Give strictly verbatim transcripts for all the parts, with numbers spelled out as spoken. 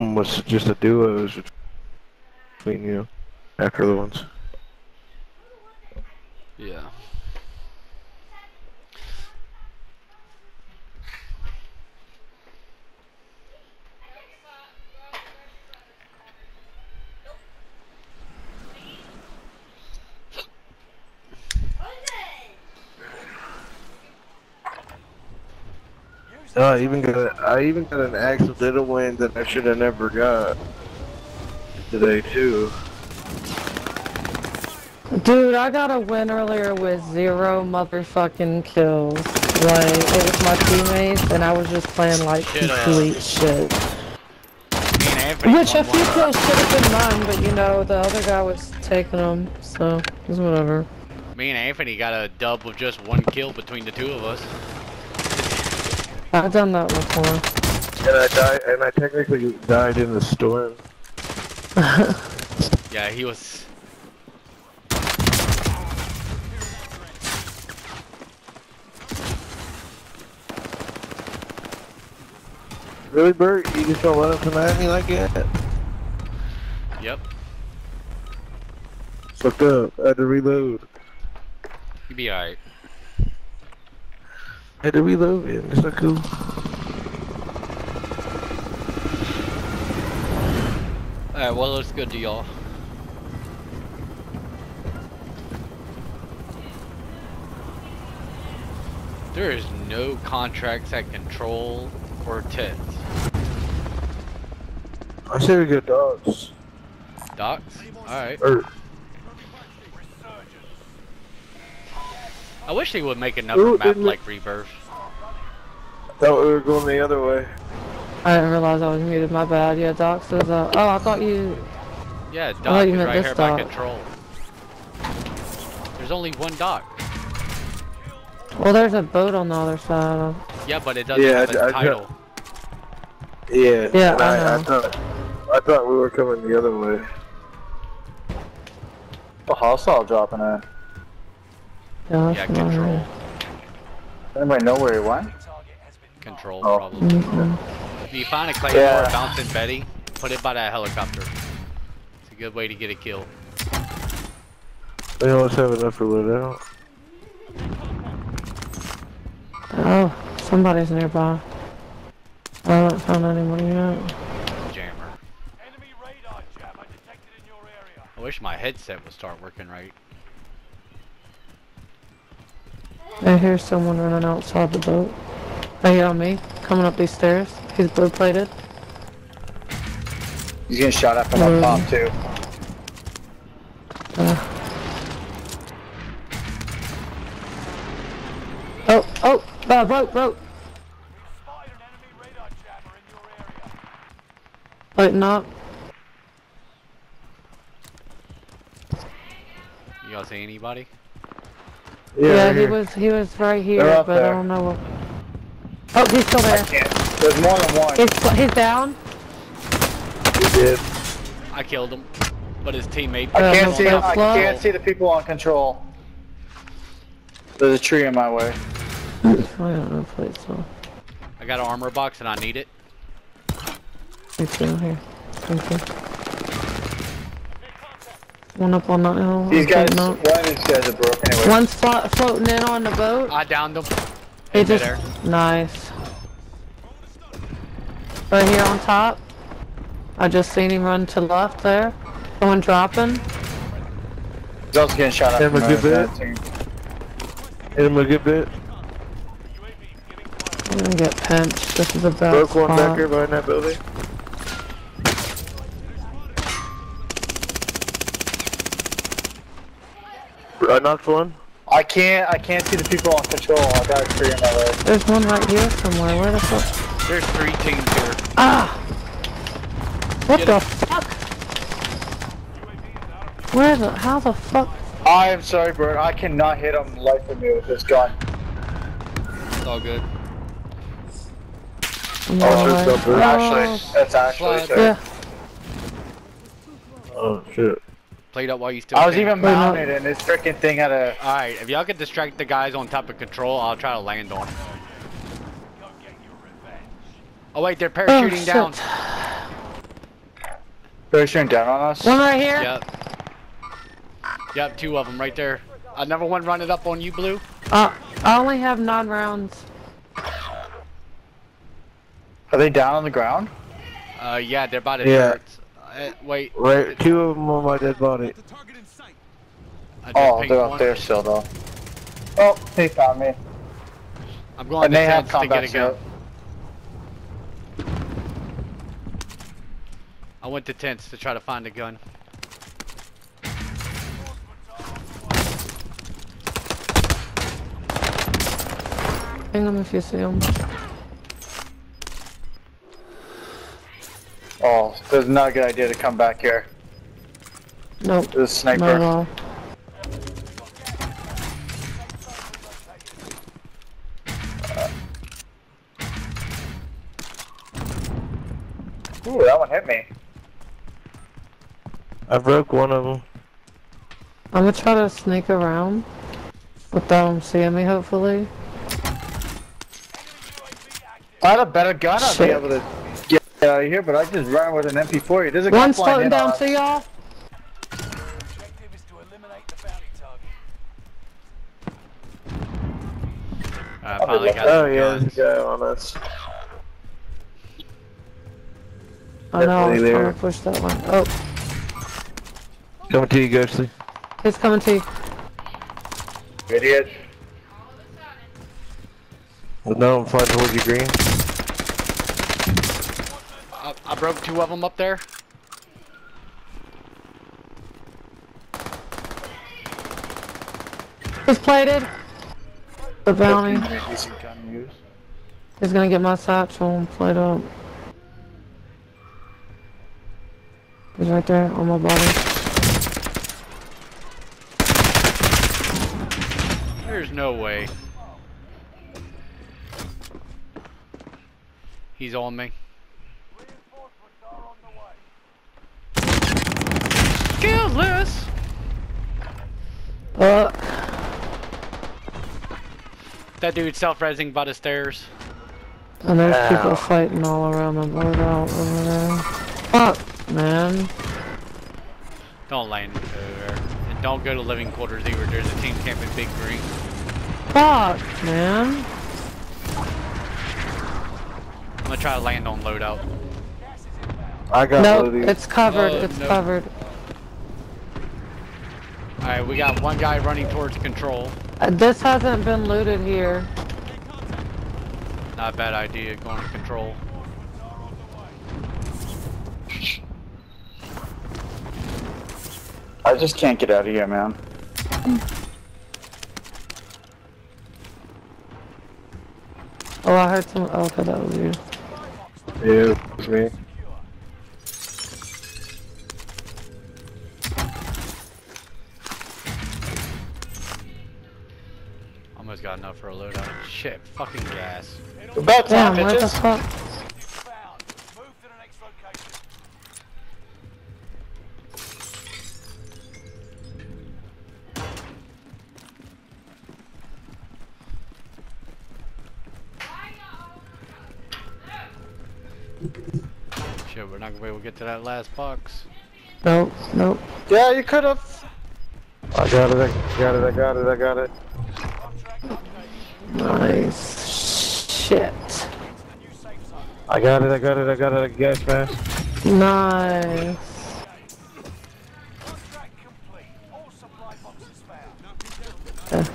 was just a duo. It was between you after the ones. Yeah. Oh, I even got a, I even got an accidental win that I should have never got today too. Dude, I got a win earlier with zero motherfucking kills. Like, it was my teammates, and I was just playing like Shit, uh, complete shit. Me and Anthony Which a won few one. kills should have been mine, but you know, the other guy was taking them, so it's whatever. Me and Anthony got a dub with just one kill between the two of us. I've done that before. And I died, and I technically died in the storm. Yeah, he was. Really, Bert? You just don't let him come at me like that? Yep. Fucked up. I had to reload. You'd be alright. I had to reload, man. It's not cool. Alright, well, looks good to y'all. There is no contracts at Control or Tits. I said we get dogs. Docs? Alright. Or, I wish they would make another Ooh, map didn't like Rebirth. I thought we were going the other way. I didn't realize I was muted, my bad. Yeah, Doc says, uh, oh, I thought you... Yeah, dock thought you is meant right this here by dock. Control. There's only one dock. Well, there's a boat on the other side. Of... Yeah, but it doesn't Yeah, have a I- I- title. Yeah. Yeah, and I I, I know. thought, I thought we were coming the other way. The hostile dropping in. Yeah, Yeah, that's not Control. right. Anybody know where he went? Control, Oh. probably. Mhm. If you find a Claymore Yeah. or Bouncing Betty, put it by that helicopter. It's a good way to get a kill. They always have enough for loadout. Oh, somebody's nearby. I haven't found anybody yet. Jammer. I wish my headset would start working right. I hear someone running outside the boat. Hey, on me, coming up these stairs. He's blue plated. He's getting shot at from Mm. up top too. Uh. Oh, oh, uh, boat, boat. Lighten up. You y'all see anybody? Yeah, right he here. was he was right here, They're up but I there. don't know what. Oh, he's still I there. can't. There's more than one. He's he's down. You did. I killed him, but his teammate. I Uh, can't no see. place I left. can't see the people on Control. There's a tree in my way. I don't know place so. I got an armor box and I need it. He's down here. Thank you. One up on that hill. These guys, floating one up. of these guys are broken anyway. One's flo floating in on the boat. I downed him. He In just midair. nice. Right here on top. I just seen him run to the left there. Someone dropping. He's also getting shot at Have from a good another bit. team. Hit him a good bit. I'm gonna get pinched. This is a bad Broke one back spot. here behind that building. I knocked one. I can't. I can't see the people on Control. I got a tree in my way. There's one right here somewhere. Where the fuck? There's three teams here. Ah! What Get the it. fuck? Where the? How the fuck? I am sorry, Bert. I cannot hit him life with me with this gun. It's all good. No Oh, way. there's something. Oh, Actually, that's actually Slide. safe. yeah. Oh shit. Played up while you still I was can. even Wait, no. mounted, and this freaking thing had a. Alright, if y'all can distract the guys on top of Control, I'll try to land on them. Oh wait, they're Oh, parachuting shit. down. They're shooting down on us. One right here. Yep. Yep, two of them right there. Another one running up on you, Blue. Uh, I only have nine rounds. Are they down on the ground? Uh, yeah, they're by the Yeah. dirt. Uh, wait. Right, two of them on my dead body. I just Oh, pinged they're up one. there still though. Oh, he found me. I'm going And to they have tents to get combat a gun. suit. I went to tents to try to find a gun. Ping them if you see them. Oh, this is not a good idea to come back here. Nope. This Not at sniper. all. Ooh, that one hit me. I broke one of them. I'm gonna try to sneak around without them seeing me, hopefully. If I had a better gun, I'd be Shit. able to get out of here, but I just ran with an M P forty. There's a One's gun flying floating in down on to us. y'all. Objective is to eliminate the bounty target. I finally got Oh some yeah, guns. there's a guy on us. I know, I was Definitely trying there. to push that one. Oh, Coming to you, Ghostly. he's coming to you. Idiot. Well, no, I'm flying towards you, Green. I, I broke two of them up there. He's plated. The bounty. Decent gun to use. He's gonna get my satchel and plate up. He's right there on my body. There's no way. He's on me. Skillless! Uh, That dude self-resing by the stairs. and there's Ow. people fighting all around the loadout over there. Fuck, man. Don't land over there. And don't go to living quarters either. There's a team camping Big Green. Fuck, man. I'm gonna try to land on loadout. I got Nope, loaded. it's covered. Oh, it's nope. covered. Alright, we got one guy running towards control. Uh, this hasn't been looted here. Not a bad idea going to control. I just can't get out of here, man. Oh, I heard some. Oh, okay, that was you. Yeah, it was me. Almost got enough for a loadout. Shit, fucking gas. About time, Damn, what the bitches. fuck? Found. Move to the next location. Shit, we're not gonna be able to get to that last box. Nope, nope. Yeah, you could have. I got it, I got it, I got it, I got it. Nice. Shit. I got it, I got it, I got it, I gas mask. Nice. Contract complete. All supply boxes found.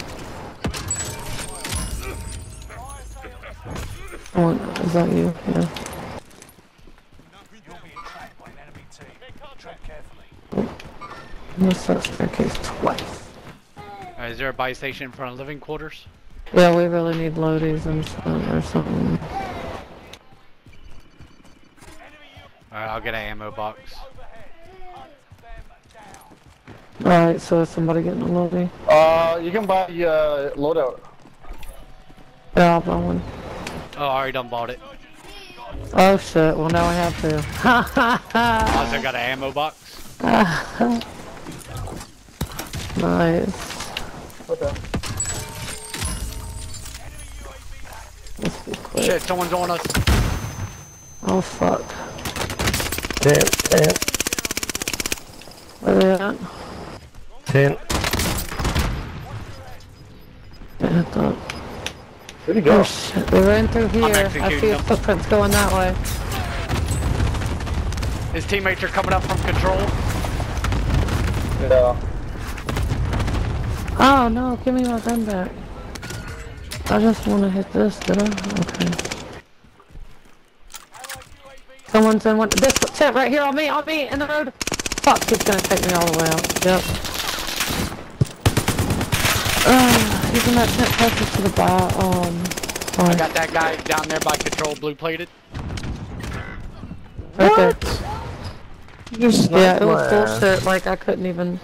Oh, is that you? Yeah. You'll be tracked by an enemy team. Tread carefully. I missed that staircase twice. Alright, is there a buy station in front of living quarters? Yeah, we really need loadies and some, or something. Alright, I'll get an ammo box. Alright, so is somebody getting a loadie? Uh, you can buy uh, loadout. Yeah, I'll buy one. Oh, I already done bought it. Oh shit, well now I have to. Ha ha I also ha! got an ammo box. Nice. Okay. Let's be quick. Shit, someone's on us. Oh fuck. Damn, damn. at? Ten. Yeah, I thought. Where'd he go? Oh shit, they ran through here. I executing see his them. footprints going that way. His teammates are coming up from control. Yeah. Oh no, give me my gun back. I just want to hit this, did I? Okay. Someone's in one. This tent right here on me, on me, in the road. Fuck, he's gonna take me all the way out. Yep. Uh, he's in that tent closest to the bar. Um, I sorry. got that guy down there by control, blue plated. Right there. You just Yeah, sniped it my was ass. bullshit. Like I couldn't even.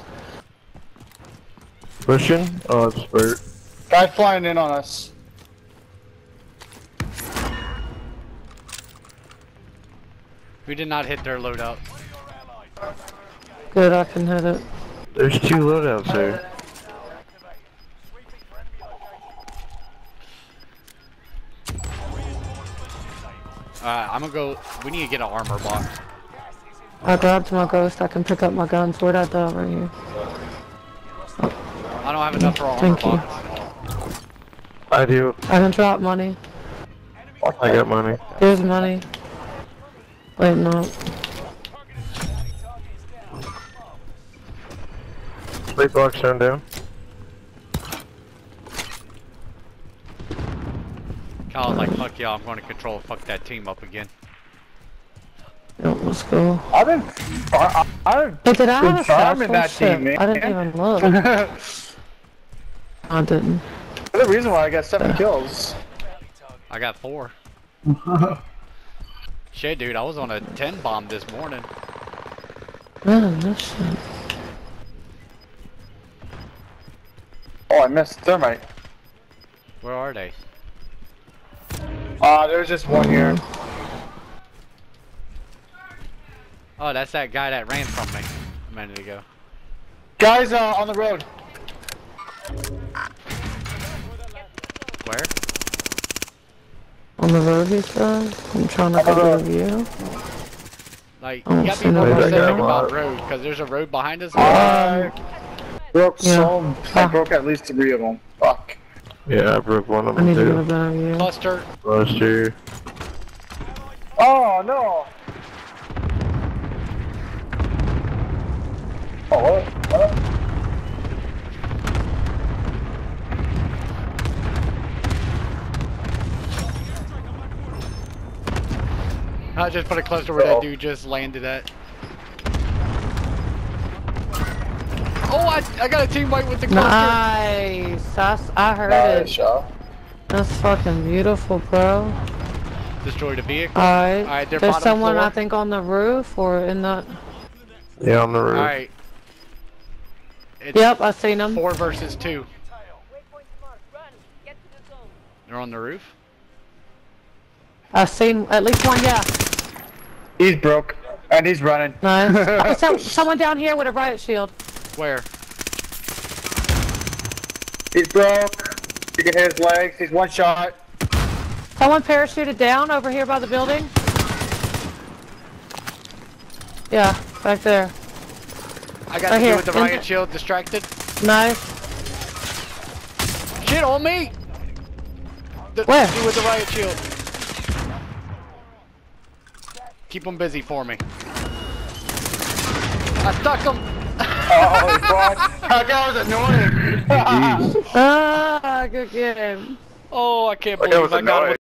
Pushing? Oh, it's Bert. Guy flying in on us. We did not hit their loadout. Good, I can hit it. There's two loadouts there. Alright, I'm gonna go. We need to get an armor box. I grabbed my ghost. I can pick up my guns. Where'd I die? Right here. I don't have enough for an armor Thank you. box. I do. I can drop money. I got money. Here's money. Wait, no. Plate box turned down. Kyle's like, fuck y'all, I'm going to control. Fuck that team up again. Yep, let's go. I've been. I, I've Hey, did I been have a farming satchel? that Shit, team, man. I didn't even look. I didn't. The reason why I got seven kills. I got four. Shit, dude, I was on a ten bomb this morning. Man, this shit. Oh, I missed thermite. Where are they? Uh, there's just one here. Oh, that's that guy that ran from me a minute ago. Guys, uh, on the road. Where? On the road, he said. I'm trying to On the get a road. view. Like, Oh, you gotta be so more nobody specific got about what? road, because there's a road behind us. I broke Yeah. so. I Ah. broke at least three of them. Fuck. Yeah, I broke one of I need them to get a too. better view. Cluster. Last year. Oh no. Oh what? What? I just put a cluster where Uh-oh. that dude just landed at. Oh, I, I got a team white with the cluster. Nice. I, s- I heard Nice it. shot. That's fucking beautiful, bro. Destroyed a vehicle. Alright. Alright, they're There's bottom someone, floor. I think, on the roof or in the. Yeah, on the roof. Alright. It's Yep, I seen him. four versus two. Waypoint marked. Run. Get to the zone. They're on the roof. I seen at least one, yeah. He's broke. And he's running. Nice. Oh, so, someone down here with a riot shield. Where? He's broke. You can hit his legs. He's one shot. Someone parachuted down over here by the building. Yeah, back there. I got Right the here, dude with the in riot the- shield distracted. Nice. Shit on me! The Where? dude with the riot shield. Keep them busy for me. I stuck him! Oh, fuck. That guy was annoying. Jeez. Ah, good game. Oh, I can't That guy believe was I got him with annoying.